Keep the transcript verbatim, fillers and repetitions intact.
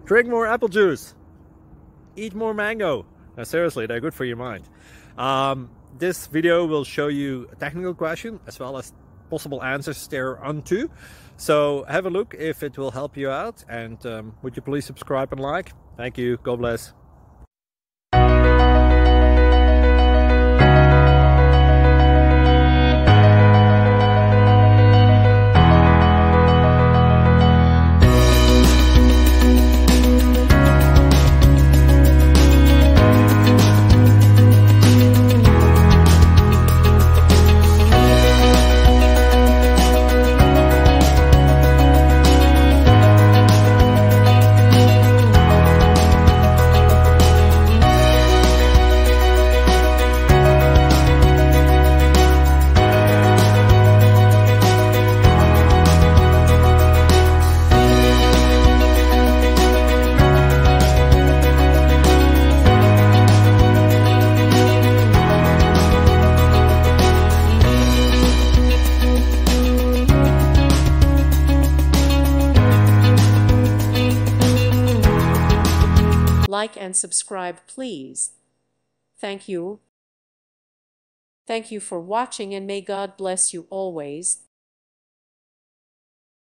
Drink more apple juice. Eat more mango. Now, seriously, they're good for your mind. Um, this video will show you a technical question as well as possible answers thereunto. So have a look if it will help you out, and um, would you please subscribe and like? Thank you. God bless. Like and subscribe, please. Thank you. Thank you for watching, and may God bless you always.